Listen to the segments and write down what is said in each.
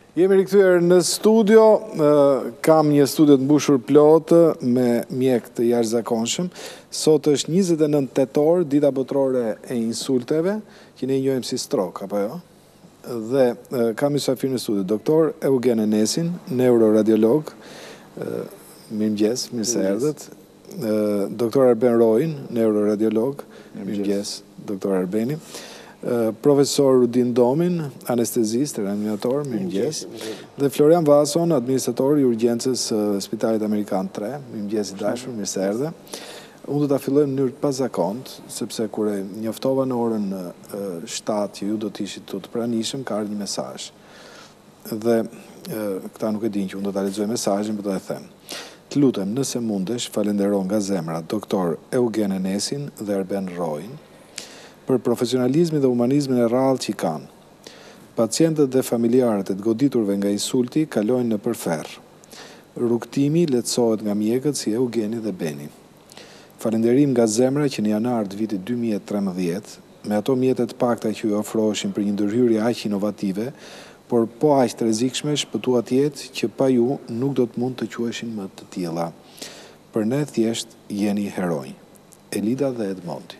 Jemi rikthyer në studio, kam një studio të mbushur plotë me mjek të jashtëzakonshëm. Sot është 29 tetor, dita botërore e insulteve, që ne njohim si strok, apo jo? Dhe kam mysafir në studio, doktor Eugen Enesin, neuroradiolog, mirëmëngjes, mirë se erdhët. Doktor Arben Rojin, neuroradiolog, mirëmëngjes, doktor Arbeni. Profesor Rudin Domin, anestezist, reanimator, mirëmëngjes. Dhe Florian Vason, administrator i urgjencës Spitalit Amerikan 3, mirëmëngjes i dashur, mirë se erdhe. Unë do ta filloj në mënyrë të pazakont, sepse kur e njoftova në orën 7 që ju do të ishit të pranishëm, ka ardhur një mesazh. Dhe këta nuk e dinë që unë do ta lexoj mesazhin, por do ta them. Të lutem, nëse mundesh, falendero nga zemra doktor Eugen Enesin dhe Arben Rojin për profesionalizmin dhe humanizmin e rrallë që i kanë. Pacientët dhe familjarët e të goditurve nga insulti kalojnë në përferr. Rrugtimi lehtësohet nga mjekët si Eugeni dhe Beni. Falenderim nga zemra që në janar të vitit 2013, me ato mjetet pakta që ju ofroheshin për një ndërhyrje aq inovative, por po aq të rrezikshme, shpëtuat jetë që pa ju nuk do të mund të quheshin më të tilla. Për ne thjesht jeni heronj. Elida dhe Edmondi.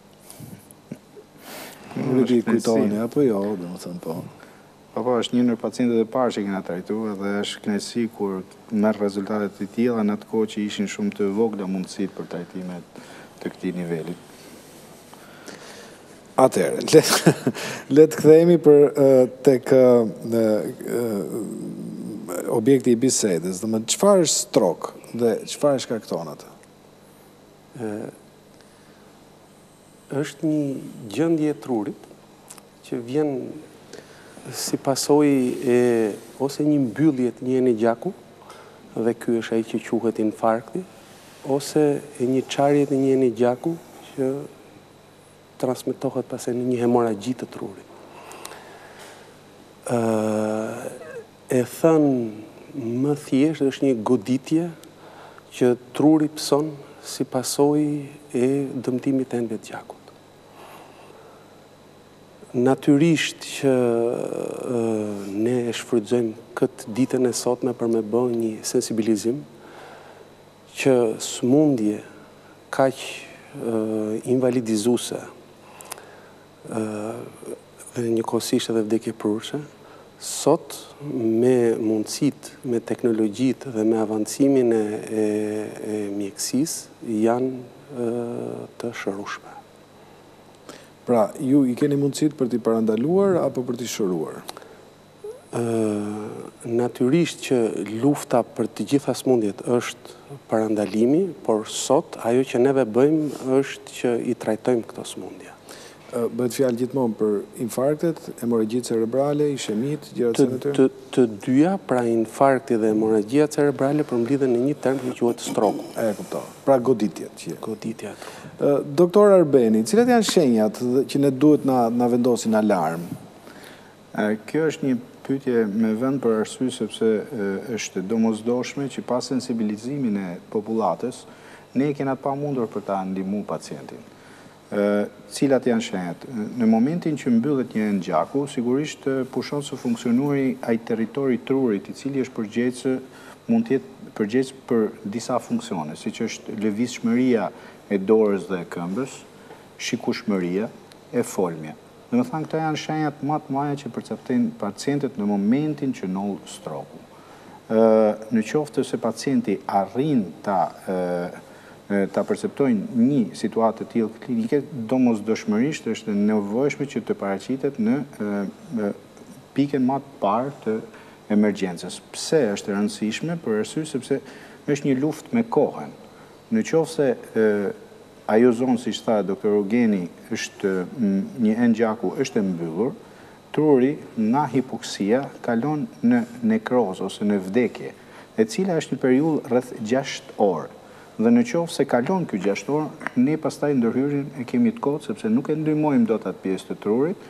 Nuk e di kujtoni, apo jo, dhe më thënë po. Po, është një nër pacientët e parë që kena trajtu, dhe është kënaqësi kur merr rezultatet të tilla në atë kohë që ishin shumë të vogla mundësitë për trajtimet të këtij niveli. Atëherë, le të kthehemi tek objekti i bisedës. Domethënë, çfarë është strok dhe çfarë shkakton atë? Është një gjendje e trurit që vjen si pasojë ose një mbyllje të një eni gjaku, dhe ky është ai që quhet infarkti, ose një çarje të një eni gjaku që transmetohet pastaj në një hemoragji të trurit. E thënë më thjesht, është një goditje që truri pson si pasojë e dëmtimit të enëve të gjakut. Natyrisht që ne e shfrytëzojmë këtë ditën e sotme për me bë një sensibilizim që sëmundje kaq invalidizuese dhe njëkohësisht edhe vdekje prurse, sot me mundësitë, me teknologjitë dhe me avancimin e mjekësisë janë të shërueshme. Pra, ju i keni mundësitë për t'i parandaluar apo për t'i shëruar? Natyrisht që lufta për të gjitha sëmundjet është parandalimi, por sot ajo që neve bëjmë është që i trajtojmë këto sëmundje. Bëhet fjalë gjithmonë për infarktet, hemoragjitë cerebrale, ishemit, gjërat e tjera? Të dyja, pra infarkti dhe hemorragjia cerebrale përmbledhen në një term që quhet stroku. E kuptoj. Pra goditjet. Goditjet. Doktor Arbeni, cilat janë shenjat që ne duhet na vendosin alarm? Kjo është një pyetje me vend për arsye sepse është domosdoshme që pas sensibilizimin e popullatës, ne kena të pamundur për ta ndihmuar pacientin. Cilat janë shenjat? Në momentin që mbyllet një enë gjaku, sigurisht pushon së funksionuri ai territori trurit i cili është përgjegjës, mund të jetë përgjegjës për disa funksione, siç është lëvizshmëria e dorës dhe e këmbës, shikueshmëria e folmja. Domethënë këto janë shenjat më të mëdha që perceptojnë pacientët në momentin që nol stroku. Në qoftë se pacienti arrin ta perceptojnë një situatë të tillë klinike, domosdoshmërisht është nevojshme që të paraqitet në pikën më të parë të emergjencës. Pse është e rëndësishme? Për arsye sepse është një luftë me kohën. Në qoftë se ajo zonë, siç tha doktor Eugeni, është një enë gjaku është e mbyllur, truri nga hipoksia kalon në nekrozë ose në vdekje, e cila është një periudhë rreth 6 orë. Dhe në qoftë se kalon ky 6 orë, ne pastaj ndërhyrjen e kemi të kotë, sepse nuk e ndihmojmë dot atë pjesë të trurit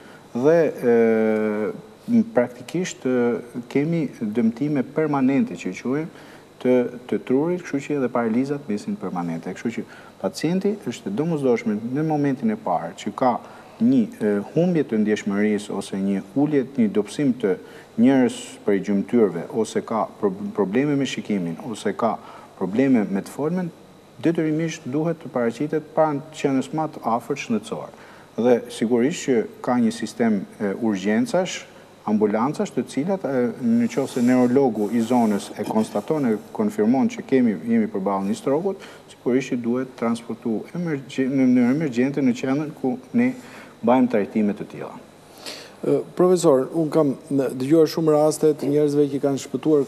dhe praktikisht kemi dëmtime permanente që quajmë të trurit, kështu që edhe paralizat mesin permanente. Kështu që pacienti është domosdoshme në momentin e parë që ka një humbje të ndjeshmërisë ose një dobësim të njerëz prej gjymtyrëve, ose ka probleme me shikimin, ose ka probleme me të folmen, detyrimisht duhet të paraqitet pranë qenies më të afërt shëndetësor. Dhe sigurisht që ka një sistem urgjencash, ambulancash, të cilat në qoftë se neurologu i zonës e konstaton e konfirmon që jemi përballë një strogut, sigurisht që duhet transportu në mënyrë emergjente në qendër ku ne bajmë trajtime të tilla. Profesor, unë kam dëgjuar shumë raste të njerëzve që kanë shpëtuar,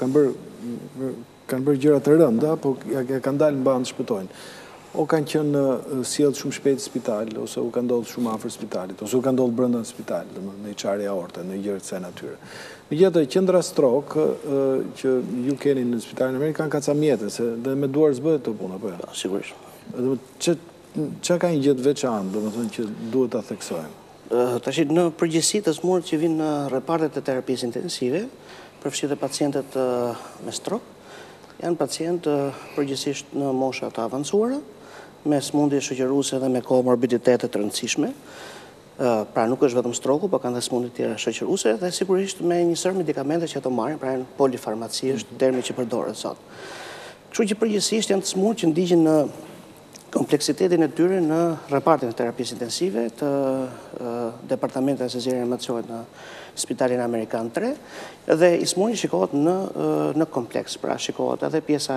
kanë bërë gjëra të rënda, po kanë dalë në bandë shpëtojnë. O kanë qenë sjellë shumë shpejt në spital, ose u kanë ndodhur shumë afër spitalit, ose u kanë ndodhur brenda në spital, në çarje aorte, në gjëra të kësaj natyre. Megjithatë, qendra stroke që ju keni në spitalin amerikan ka ca mjete, se dhe me duar s'bëhet të punë, apo jo? Sigurisht. Çka ka një gjë të veçantë, domethënë që duhet ta theksojmë? Tash në përgjithësi të smurët që vinë në repartet e terapisë intensive, përfshirë pacientët me strok, janë pacientë përgjithsisht në mosha të avancuara, me smundje shoqëruese dhe me komorbiditete të rëndësishme. Pra nuk është vetëm stroku, por kanë dhe smundje tjera shoqëruese dhe sigurisht me një sër medikamente që ato marrin, pra janë polifarmaci është termi që përdoret sot. Kështu që përgjithsisht janë të smurë që ndiqen në kompleksitetin e tyre në repartin e terapisë intensive të Departamentit Anestezia Reanimacion në Spitalin Amerikan 3 dhe i smuri shikohet në kompleks, pra shikohet edhe pjesa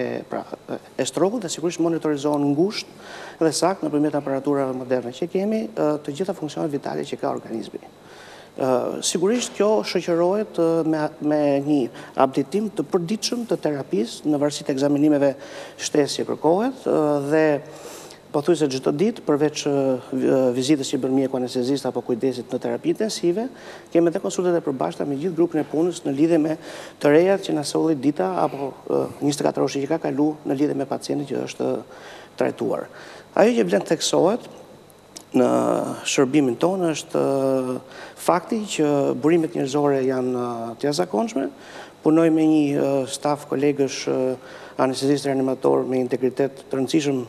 e strokut dhe sigurisht monitorizohen ngushtë dhe saktë nëpërmjet aparaturave moderne që kemi të gjitha funksionet vitale që ka organizmi. Sigurisht kjo shoqërohet me një updatim të përditshëm të terapisë në varësi të ekzaminimeve shtesë që kërkohet dhe pothuajse çdo ditë përveç vizitës që bën mjeku anestezist apo kujdesit në terapi intensive, kemi edhe konsultet e përbashkëta me gjithë grupin e punës në lidhje me të rejat që na solli dita apo 24 orë që ka kalu në lidhje me pacientin që është trajtuar. Ajo që vlen theksohet në shërbimin tonë është fakti që burimet njerëzore janë të jashtëzakonshme. Punoj me një staf kolegësh anestezist reanimator me integritet të rëndësishëm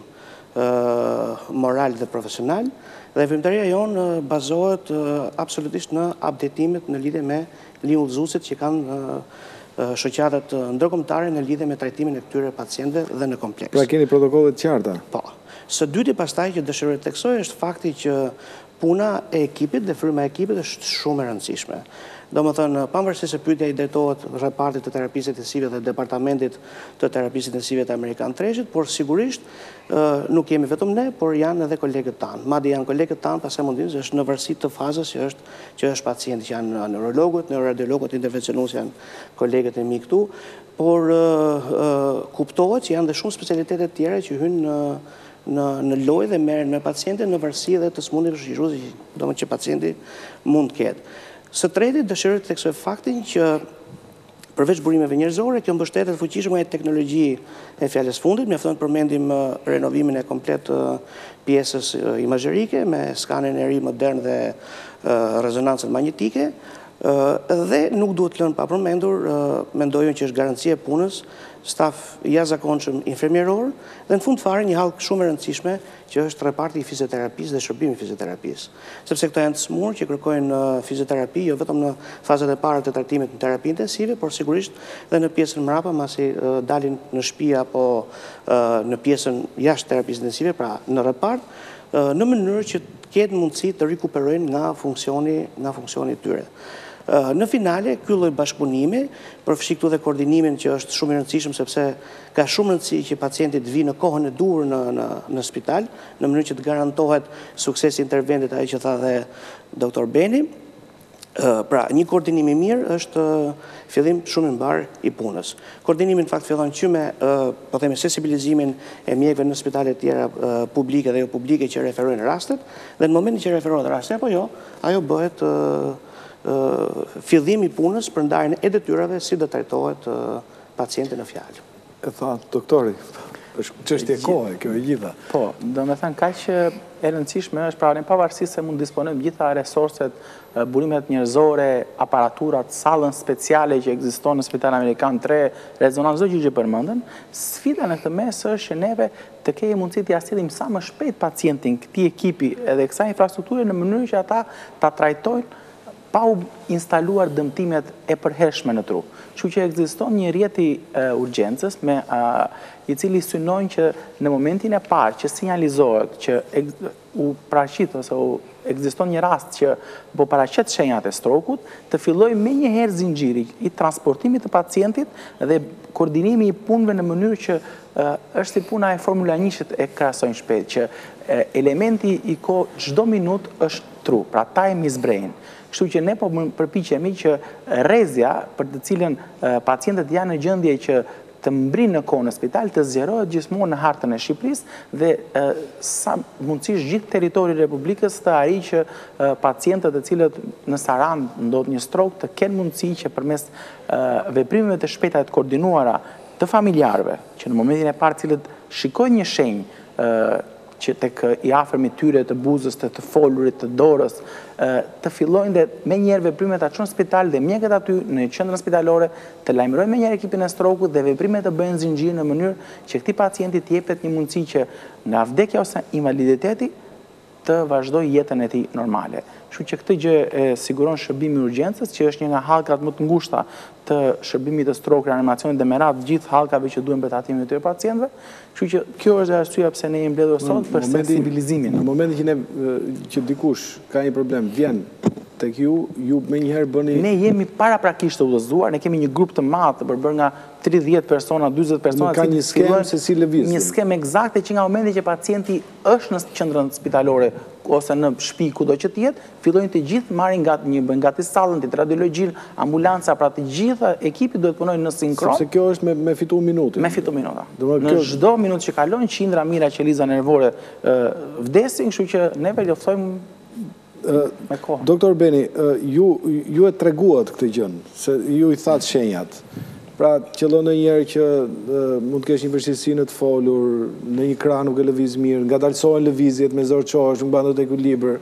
moral dhe profesional dhe veprimtaria jonë bazohet absolutisht në updatimet në lidhje me linjëllëzuesit që kanë shoqatat ndërkombëtare në lidhje me trajtimin e këtyre pacientëve dhe në kompleks. Pra keni protokolle të qarta? Po. Së dyti pastaj që dëshiroj të theksoj është fakti që puna e ekipit dhe fryma e ekipit është shumë e rëndësishme. Domethënë, pavarësisht se pyetja i drejtohet repartit të terapisë intensive dhe departamentit të terapisë intensive të Amerikan 3-shit, por sigurisht nuk jemi vetëm ne, por janë edhe kolegët tanë. Madje janë kolegët tanë pas e mundin se është në varësi të fazës që është pacienti, që janë neurologët, neuroradiologët, intervencionues janë kolegët e mi këtu, por kuptohet që janë dhe shumë specialitete tjera që hynë në lojë dhe merren me pacientin në varësi dhe të smundjeve shoqëruese, domethënë që pacienti mund të ketë. Së treti, dëshiroj të theksoj faktin që përveç burimeve njerëzore, kjo mbështetet fuqishëm nga teknologji e fjalës fundit, mjafton të përmendim renovimin e komplet pjesës imazherike me skanin e ri modern dhe rezonancën magnetike, dhe nuk duhet lënë pa përmendur, mendojmë që është garancia e punës, staf jashtëzakonshëm infermieror dhe në fund fare një hallë shumë e rëndësishme që është reparti i fizioterapisë dhe shërbimi i fizioterapisë. Sepse këto janë të smurë që kërkojnë fizioterapi jo vetëm në fazat e para të trajtimit në terapi intensive, por sigurisht dhe në pjesën mrapa masi dalin në shtëpi apo në pjesën jashtë terapisë intensive, pra në repart, në mënyrë që të ketë mundësi të rikuperojnë nga funksioni i tyre. Në finale, ky lloj bashkëpunimi, përfshi këtu dhe koordinimin që është shumë i rëndësishëm sepse ka shumë rëndësi që pacienti të vijë në kohën e duhur në spital, në mënyrë që të garantohet suksesi i interventit, ai që tha dhe doktor Beni. Pra, një koordinim i mirë është fillim shumë i mbar i punës. Koordinimi në fakt fillon që me, po themi, sensibilizimin e mjekëve në spitalet tjera publike dhe jo publike që referojnë rastet, dhe në momentin që referohet rastet apo jo, ajo bëhet fillim i punës për ndarjen e detyrave si do trajtohet pacienti në fjalë. E tha doktori. është çështje kohe, kjo e gjitha. Po, do me thënë, kaq që e rëndësishme është pra ne pavarësisht se mund disponojmë gjitha resurset, burimet njerëzore, aparaturat, sallën speciale që ekziston në Spitalin Amerikan 3, rezonancë, çdo gjë që përmendën, sfida në këtë mes është që neve të kemi mundësi të sillim sa më shpejt pacientin këtij ekipi edhe kësaj infrastrukture në mënyrë që ata ta trajtojnë pa u instaluar dëmtimet e përhershme në tru. Kështu që ekziston një rrjeti urgjencës i cili synojnë që në momentin e parë që sinjalizohet që u paraqit ose ekziston një rast që po paraqet shenjat e strokut, të fillojë menjëherë zinxhiri i transportimit të pacientit dhe koordinimi i punëve në mënyrë që është si puna e Formula 1-shit e krahasojnë shpejt, që elementi i çdo minutë është tru, pra time is brain. Kështu që ne po përpiqemi që rrezja për të cilën pacientët janë në gjendje që të mbrinë në kohë në spital, të zgjerohet gjithmonë në hartën e Shqipërisë dhe sa mundësisht gjithë territori i Republikës të arrijë që pacientët të cilët në Sarand ndodh një strok të kenë mundësi që përmes veprimeve të shpejta të koordinuara të familjarëve, që në momentin e parë cilët shikojnë një shenjë që tek i afërmi tyre të buzës, të folurit, të dorës, të fillojnë dhe me njerë veprimet të çojnë në spital dhe mjekët aty në qendrën spitalore të lajmërojnë me njerë ekipin e strokut dhe veprimet të bëjnë zinxhir në mënyrë që këtij pacienti të jepet një mundësi që nga vdekja ose invaliditeti të vazhdoj jetën e tij normale. Kështu që këtë gjë e siguron shërbimi i urgjencës, që është një nga hallkat më të ngushta të shërbimit të strok, reanimacionit dhe merat gjithë hallkave që duhen për trajtimin e këtyre pacientëve. Kështu që kjo është arsyeja pse ne jemi mbledhur sot për sensibilizimin. Në momentin që dikush ka një problem, vjen tek ju menjëherë bëni... Ne jemi paraprakisht të udhëzuar, ne kemi një grup të madh të përbërë nga 30 persona, 40 persona... Nuk ka një skemë se si lëvizin. Një skemë eksakte që nga momenti që pacienti është në qendrën spitalore ose në shtëpi kudo që të jetë, fillojnë të gjithë marrin gati sallën, të radiologjin, ambulanca, pra të gjitha ekipi duhet punojnë në sinkron. Sepse kjo është me fitu minutë. Me fitu minuta. Në çdo minutë që kalon, qindra mira qeliza nervore vdesin, kështu që ne përjoftojmë me kohë. Doktor Beni, ju e treguat këtë gjën, se ju i thatë shenjat. Pra, qëllon në njerë që mund të kesh një vështirësi në të folur, në një krah nuk e lëviz mirë, nga dalsohen lëvizjet me zorë qosh, nuk bandot e ekuilibër.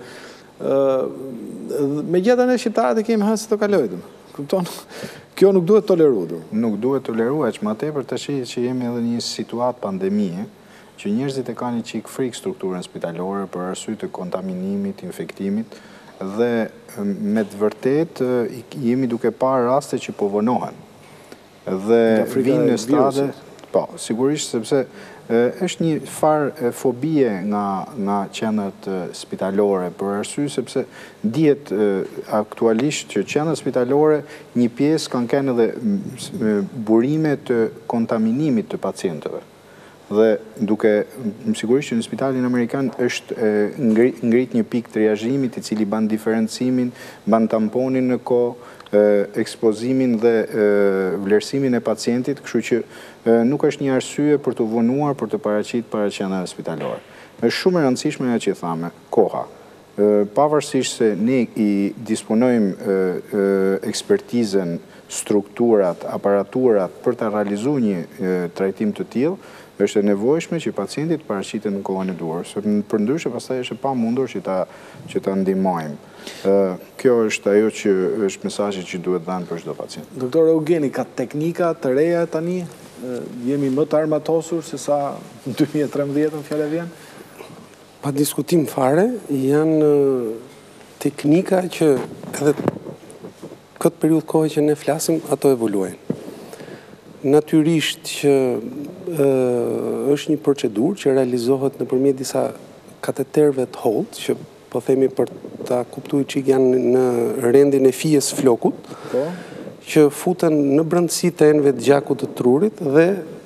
Me gjitha ne shqiptarët e kemi hënë se të kalojtëm. Kupton? Kjo nuk duhet toleru. Nuk duhet toleru, aq ma tepër të shi që jemi edhe një situatë pandemie, që njerëzit e ka një qik frikë strukturën spitalore për arsye të kontaminimit, infektimit, dhe me të vërtet jemi duke parë raste që po vonohen. Dhe vinë në stade, po, sigurisht sepse është një farë fobie nga qendrat spitalore, për arsye sepse dihet aktualisht që qendrat spitalore një pjesë kanë kenë edhe burime të kontaminimit të pacientëve. Dhe duke, sigurisht që në Spitalin Amerikan është ngrit një pikë triazhimit i cili ban diferencimin, ban tamponin në kohë, ekspozimin dhe vlerësimin e pacientit, kështu që nuk është një arsye për të vonuar për të paraqit para qendrave spitalore. Është shumë e rëndësishme ajo që thamë, koha. Pavarësisht se ne i disponojmë ekspertizën, strukturat, aparaturat për të realizuar një trajtim të tillë, është e nevojshme që pacientit paraqitet në kohën e duhur, përndryshe pastaj është pamundur që ta ndihmojmë. Kjo është ajo që është mesazhi që duhet dhënë për çdo pacient. Doktor Eugeni, ka teknika të reja tani? Jemi më të armatosur se sa në 2013 fjala vjen? Pa diskutim fare, janë teknika që edhe këtë periudhë kohë që ne flasim, ato evoluojnë. Natyrisht që është një procedurë që realizohet nëpërmjet disa kateterëve të hollët, që po themi për ta kuptuar që janë në rendin e fijes flokut, që futen në brendësi të enëve të gjakut të trurit dhe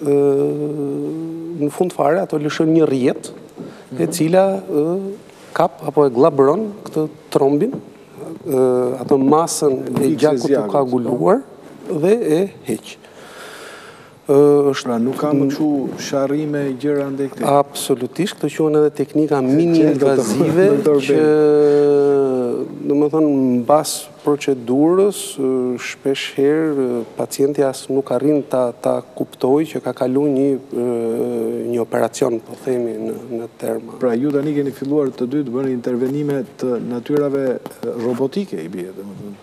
në fund fare ato lëshojnë një rrjet e cila kap apo e glabron këtë trombin, ato masën e gjakut të koaguluar dhe e heq. Pra nuk ka më që sharrime gjëra ndaj këtij. Absolutisht, këto quhen edhe teknika mini-invazive që do më thënë, në bas procedurës, shpesh herë pacienti as nuk arrin ta kuptoj që ka kalu një operacion, po themi në terma. Pra, ju tani keni filluar të dy të bëni intervenime të natyrave robotike, i bie, dhe më thënë.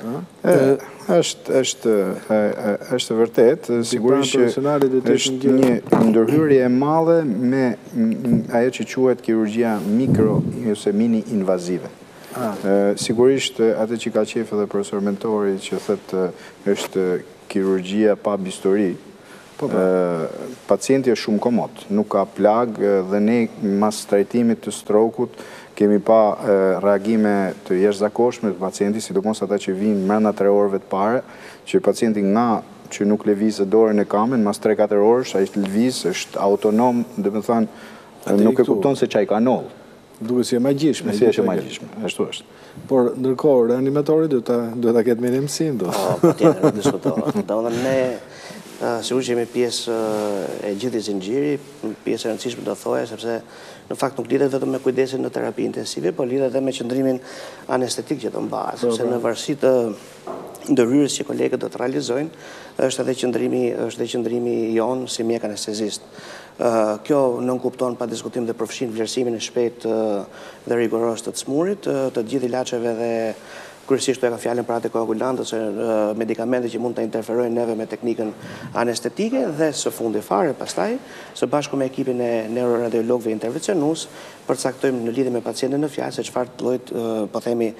Është vërtet, sigurisht që është një ndërhyrje e madhe me ajo që quhet kirurgjia mikro ose mini invazive. Sigurisht atë që ka qef edhe profesor mentori që thëtë është kirurgjia pa bisturi, pacienti është shumë komod, nuk ka plag dhe ne mas trajtimit të strokut kemi pa reagime të jashtëzakonshme të pacienti, sidomos ata që vinë brenda 3 orëve të pare, që pacienti nga që nuk lëvizë dorën e kamen, mas 3-4 orësh, ai lëviz, është autonom, dhe më thënë, nuk e kupton se çaj ka nol. Duke si e magjishme. Si e magjishme, ashtu është. Por, ndërkohë, reanimatori duhet ta ketë me një mësim, do. Po, tjetër, në diskutohet. Do dhe ne, sigurisht që jemi pjesë e gjithë i zinxhiri, pjesë e rëndësishme do thoja, sepse në fakt nuk lidhet vetëm me kujdesin në terapi intensive, por lidhet edhe me qëndrimin anestetik që do mbahet, sepse në varësi të ndërhyrjes që kolegët do të realizojnë, është edhe qëndrimi jon si mjek anestezist. Kjo nënkupton pa diskutim dhe përfshin vlerësimin e shpejtë dhe rigoros të smurit, të gjithë ilaçeve dhe kryesisht e ka fjalën për antikoagulant ose medikamente që mund të interferojnë neve me teknikën anestetike dhe së fundi fare pastaj, së bashku me ekipin e neuroradiologëve intervencionues, përcaktojmë në lidhje me pacientin në fjalë se çfarë lloj, po themi,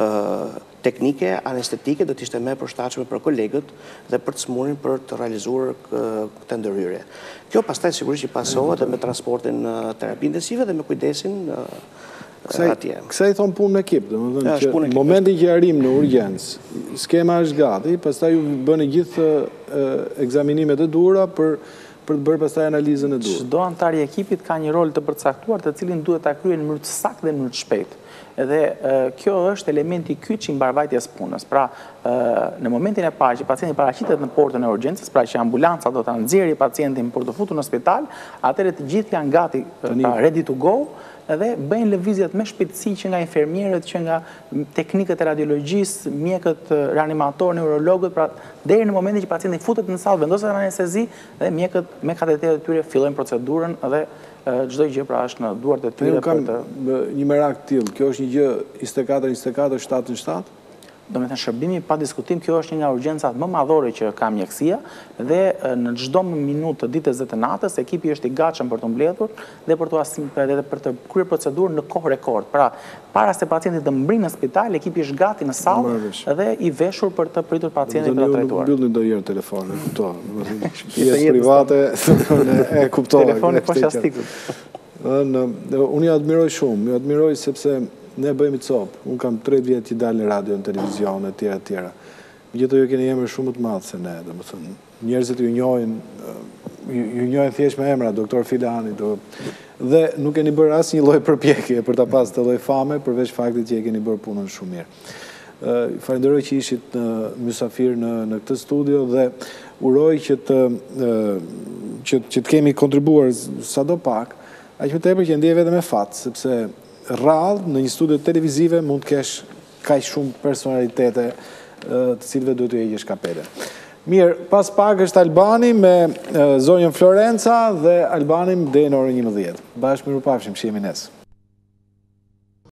teknike anestetike do të ishte më e përshtatshme për kolegët dhe për të smurin për të realizuar këtë ndërhyrje. Kjo pastaj sigurisht që pasohet me transportin terapi intensive dhe me kujdesin atje. Kësa i thonë punë në ekip, dhe më dhënë që momentin që arrim në urgjencë, skema është gati, pastaj ju bëni gjithë ekzaminimet e duhura për të bërë pastaj analizën e duhur. Çdo antar i ekipit ka një rol të përcaktuar të cilin duhet ta kryejë në mënyrë të saktë dhe në mënyrë të shpejtë. Edhe kjo është elementi kyç i mbarvajtjes punës. Pra, në momentin e parë që pacienti paraqitet në portën e urgjencës, pra që ambulanca do ta nxjerrë pacientin për të futur në spital, atëherë të gjithë janë gati, pra ready to go, edhe bëjnë lëvizjet me shpejtësi që nga infermierët, që nga teknikët e radiologjisë, mjekët reanimatorë, neurologët, pra deri në momentin që pacienti futet në sallë, vendoset në anestezi dhe mjekët me kateterët e tyre fillojnë procedurën dhe çdo gjë pra është në duart e tyre për të. Një merak të tillë, kjo është një gjë 24-24, 7-7? Do me thënë shërbimi pa diskutim, kjo është një nga urgjencat më madhore që ka mjekësia dhe në çdo minutë të ditës dhe të natës, ekipi është i gatshëm për të mbledhur dhe për të kryer procedurën në kohë rekord. Pra, para se pacienti të mbrinë në spital, ekipi është gati në sallë dhe i veshur për të pritur pacientin për të trajtuar. Nuk mbyllni ndonjëherë telefonin, kuptoj. Pjesë private e kuptoj. Telefoni poshtastikut. Unë ju admiroj shumë, ju admiroj sepse ne bëjmë i copë. Unë kam 3 vjetë që dalë në radio, në televizion, e tjera. Gjithë ju keni emër shumë të madhë se ne, dhe më thënë. Njerëzit ju njojnë thjesht me emra, doktor Filani, dhe nuk keni bërë asë një loj përpjekje për ta pas të loj fame, përveç faktit që e keni bërë punën shumë mirë. Falenderoj që ishit në mysafir në këtë studio dhe uroj që të kemi kontribuar sa do pak, aq më tepër që ndje vetëm me fatë, sepse rrallë në një studio televizive mund të kesh kaq shumë personalitete të cilëve duhet të heqësh kapele. Mirë, pas pak është Albani me zonjën Florenca dhe Albanin deri në orën 11. Bashkë mirupafshim, shihemi nesër.